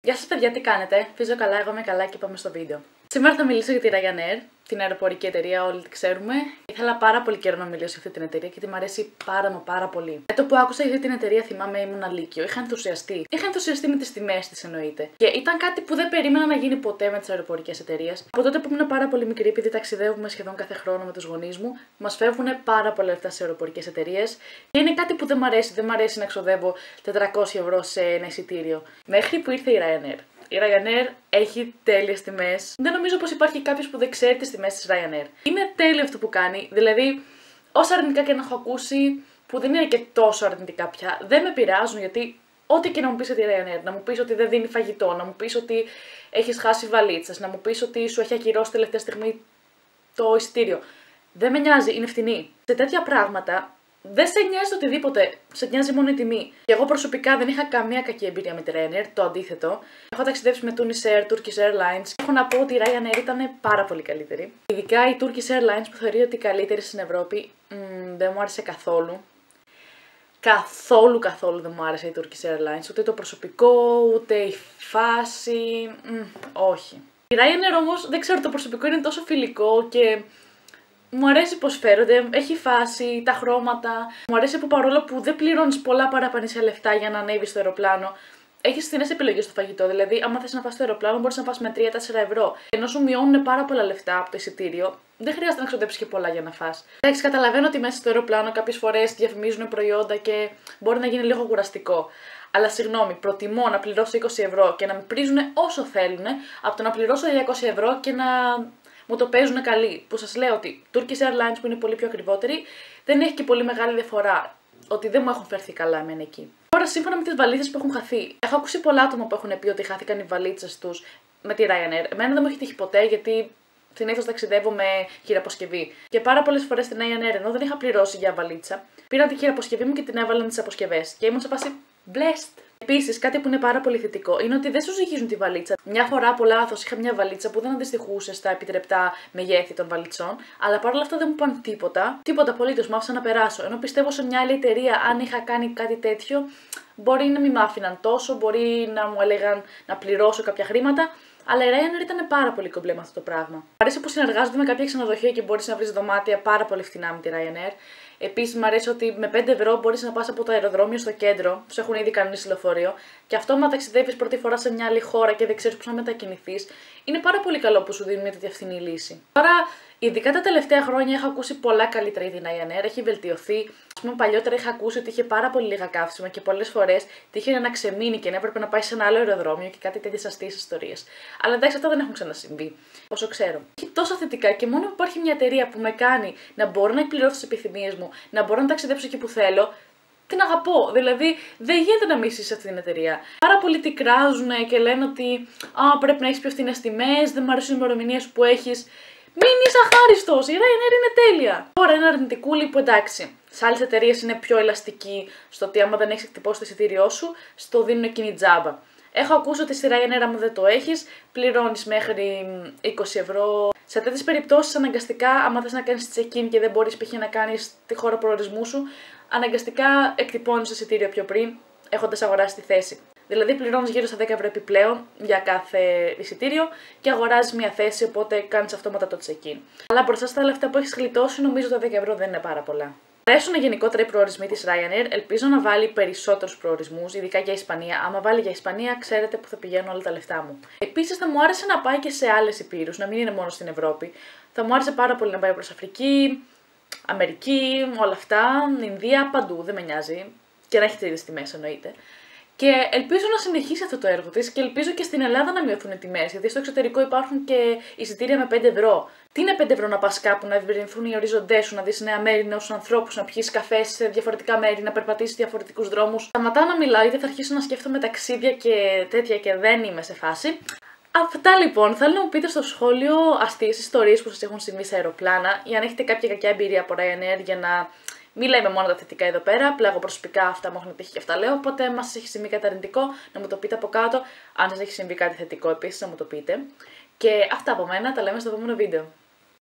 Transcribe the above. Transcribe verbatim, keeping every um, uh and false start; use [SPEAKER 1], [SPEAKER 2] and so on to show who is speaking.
[SPEAKER 1] Γεια σας παιδιά, τι κάνετε? Ελπίζω καλά, εγώ είμαι καλά και πάμε στο βίντεο. Σήμερα θα μιλήσω για τη Ryanair, την αεροπορική εταιρεία, όλοι τη ξέρουμε. Ήθελα πάρα πολύ καιρό να μιλήσω για αυτή την εταιρεία γιατί μου αρέσει πάρα μα πάρα πολύ. Με το που άκουσα για αυτή την εταιρεία θυμάμαι ήμουν λύκειο. Είχα ενθουσιαστεί. Είχα ενθουσιαστεί με τις τιμές της εννοείται. Και ήταν κάτι που δεν περίμενα να γίνει ποτέ με τις αεροπορικές εταιρείες. Από τότε που ήμουν πάρα πολύ μικρή, επειδή ταξιδεύουμε σχεδόν κάθε χρόνο με τους γονείς μου, μας φεύγουν πάρα πολλά λεφτά σε αεροπορικές εταιρείες. Και είναι κάτι που δεν μου αρέσει. Δεν μου αρέσει να ξοδεύω τετρακόσια ευρώ σε ένα εισιτήριο. Μέχρι που ήρθε η Ryanair. Η Ryanair έχει τέλειες τιμές. Δεν νομίζω πως υπάρχει κάποιος που δεν ξέρει τις τιμές της Ryanair. Είναι τέλειο αυτό που κάνει, δηλαδή όσα αρνητικά και να έχω ακούσει, που δεν είναι και τόσο αρνητικά πια, δεν με πειράζουν γιατί ό,τι και να μου πεις για τη Ryanair, να μου πεις ότι δεν δίνει φαγητό, να μου πεις ότι έχεις χάσει βαλίτσες, να μου πεις ότι σου έχει ακυρώσει τελευταία στιγμή το εισιτήριο. Δεν με νοιάζει, είναι φθηνή. Σε τέτοια πράγματα δεν σε νοιάζει οτιδήποτε, σε νοιάζει μόνο η τιμή. Και εγώ προσωπικά δεν είχα καμία κακή εμπειρία με τη Ryanair, το αντίθετο. Έχω ταξιδέψει με Tunisair, Turkish Airlines. Έχω να πω ότι η Ryanair ήταν πάρα πολύ καλύτερη. Ειδικά η Turkish Airlines που θεωρεί ότι η καλύτερη στην Ευρώπη, μ, δεν μου άρεσε καθόλου. Καθόλου καθόλου δεν μου άρεσε η Turkish Airlines. Ούτε το προσωπικό, ούτε η φάση. Μ, όχι. Η Ryanair όμως δεν ξέρω, το προσωπικό είναι τόσο φιλικό και μου αρέσει πως φέρονται, έχει φάση, τα χρώματα. Μου αρέσει που παρόλο που δεν πληρώνεις πολλά παραπανήσια λεφτά για να ανέβεις στο αεροπλάνο, έχεις φθηνές επιλογές στο φαγητό. Δηλαδή, άμα θες να πας στο αεροπλάνο, μπορείς να πας με τρία τέσσερα ευρώ. Ενώ σου μειώνουν πάρα πολλά λεφτά από το εισιτήριο, δεν χρειάζεται να ξοδέψεις και πολλά για να φας. Εντάξει, καταλαβαίνω ότι μέσα στο αεροπλάνο κάποιες φορές διαφημίζουν προϊόντα και μπορεί να γίνει λίγο κουραστικό. Αλλά συγγνώμη, προτιμώ να πληρώσω είκοσι ευρώ και να με πρίζουν όσο θέλουν, από το να πληρώσω διακόσια ευρώ και να μου το παίζουν καλή. Που σας λέω ότι Turkish Airlines που είναι πολύ πιο ακριβότερη, δεν έχει και πολύ μεγάλη διαφορά. Ότι δεν μου έχουν φέρθει καλά εμένα εκεί. Τώρα, σύμφωνα με τις βαλίτσες που έχουν χαθεί, έχω ακούσει πολλά άτομα που έχουν πει ότι χάθηκαν οι βαλίτσες τους με τη Ryanair. Εμένα δεν μου έχει τύχει ποτέ γιατί συνήθως ταξιδεύω με χειραποσκευή. Και πάρα πολλές φορές στην Ryanair, ενώ δεν είχα πληρώσει για βαλίτσα, πήρα τη χειραποσκευή μου και την έβαλαν τις αποσκευές. Και ήμουν σε φάση blessed. Επίσης, κάτι που είναι πάρα πολύ θετικό είναι ότι δεν σου ζυγίζουν τη βαλίτσα. Μια φορά από λάθος είχα μια βαλίτσα που δεν αντιστοιχούσε στα επιτρεπτά μεγέθη των βαλιτσών, αλλά παρόλα αυτά δεν μου είπαν τίποτα. Τίποτα απολύτως, μ' άφησαν να περάσω. Ενώ πιστεύω σε μια άλλη εταιρεία, αν είχα κάνει κάτι τέτοιο, μπορεί να μην μ' άφηναν τόσο, μπορεί να μου έλεγαν να πληρώσω κάποια χρήματα. Αλλά η Ryanair ήταν πάρα πολύ κομπλέ με αυτό το πράγμα. Μ' αρέσει που συνεργάζονται με κάποια ξενοδοχεία και μπορείς να βρεις δωμάτια πάρα πολύ φθηνά με τη Ryanair. Επίσης, μου αρέσει ότι με πέντε ευρώ μπορείς να πας από το αεροδρόμιο στο κέντρο, που έχουν ήδη κανονίσει λεωφορείο, και αυτό, άμα ταξιδεύεις πρώτη φορά σε μια άλλη χώρα και δεν ξέρεις πώς να μετακινηθείς, είναι πάρα πολύ καλό που σου δίνουν μια τέτοια φθηνή λύση. Τώρα, ειδικά τα τελευταία χρόνια έχω ακούσει πολλά καλύτερα για την Ryanair, έχει βελτιωθεί. Ας πούμε, παλιότερα είχα ακούσει ότι είχε πάρα πολύ λίγα καύσιμα και πολλές φορές τύχαινε να ξεμείνει και να έπρεπε να πάει σε ένα άλλο αεροδρόμιο και κάτι τέτοιες αστείες ιστορίες. Αλλά εντάξει, αυτά δεν έχουν ξανασυμβεί, όσο ξέρω. Έχει τόσα θετικά και μόνο που υπάρχει μια εταιρεία που με κάνει να μπορώ να εκπληρώσω τις επιθυμίες μου, να μπορώ να ταξιδέψω εκεί που θέλω, την αγαπώ. Δηλαδή, δεν γίνεται να μισείς αυτή την εταιρεία. Πάρα πολλοί την κράζουν και λένε ότι α, πρέπει να έχεις πιο φθηνές τιμές, δεν μου αρέσουν οι ημερομηνίες που έχεις. Μην είσαι αχάριστος, η Ryanair είναι τέλεια. Τώρα ένα αρνητικούλι που εντάξει, σε άλλες εταιρείες είναι πιο ελαστική στο ότι άμα δεν έχεις εκτυπώσει το εισιτήριό σου, στο δίνουν εκείνη τζάμπα. Έχω ακούσει ότι στη Ryanair, άμα δεν το έχεις, πληρώνεις μέχρι είκοσι ευρώ. Σε τέτοιες περιπτώσεις, αναγκαστικά, άμα θες να κάνεις check-in και δεν μπορείς π.χ. να κάνεις τη χώρα προορισμού σου, αναγκαστικά εκτυπώνεις το εισιτήριο πιο πριν, έχοντας αγοράσει τη θέση. Δηλαδή, πληρώνεις γύρω στα δέκα ευρώ επιπλέον για κάθε εισιτήριο και αγοράζεις μια θέση, οπότε κάνεις αυτόματα το check-in. Αλλά μπροστά στα λεφτά που έχεις γλιτώσει, νομίζω τα δέκα ευρώ δεν είναι πάρα πολλά. Μου αρέσουν γενικότερα οι προορισμοί της Ryanair, ελπίζω να βάλει περισσότερους προορισμούς, ειδικά για Ισπανία. Άμα βάλει για Ισπανία, ξέρετε που θα πηγαίνουν όλα τα λεφτά μου. Επίσης, θα μου άρεσε να πάει και σε άλλες υπήρους, να μην είναι μόνο στην Ευρώπη. Θα μου άρεσε πάρα πολύ να πάει προς Αφρική, Αμερική, όλα αυτά, Ινδία, παντού, δεν με νοιάζει. Και να έχει τις τιμές εννοείται. Και ελπίζω να συνεχίσει αυτό το έργο της και ελπίζω και στην Ελλάδα να μειωθούν οι τιμές. Γιατί στο εξωτερικό υπάρχουν και εισιτήρια με πέντε ευρώ. Τι είναι πέντε ευρώ να πας κάπου, να ευρυνθούν οι οριζοντές σου, να δεις νέα μέρη, νέους ανθρώπους, να πιεις καφέ σε διαφορετικά μέρη, να περπατήσεις διαφορετικούς δρόμους. Σταματάω να μιλάω, γιατί θα αρχίσω να σκέφτομαι ταξίδια και τέτοια και δεν είμαι σε φάση. Αυτά λοιπόν, θέλω να μου πείτε στο σχόλιο αστείες ιστορίες που σας έχουν συμβεί σε αεροπλάνα ή αν έχετε κάποια κακιά εμπειρία από Ryanair για να. Μην λέμε μόνο τα θετικά εδώ πέρα, απλά εγώ προσωπικά αυτά μου έχουν τύχει και αυτά λέω. Οπότε, αν σας έχει συμβεί κάτι αρνητικό, να μου το πείτε από κάτω. Αν σας έχει συμβεί κάτι θετικό, επίσης να μου το πείτε. Και αυτά από μένα, τα λέμε στο επόμενο βίντεο.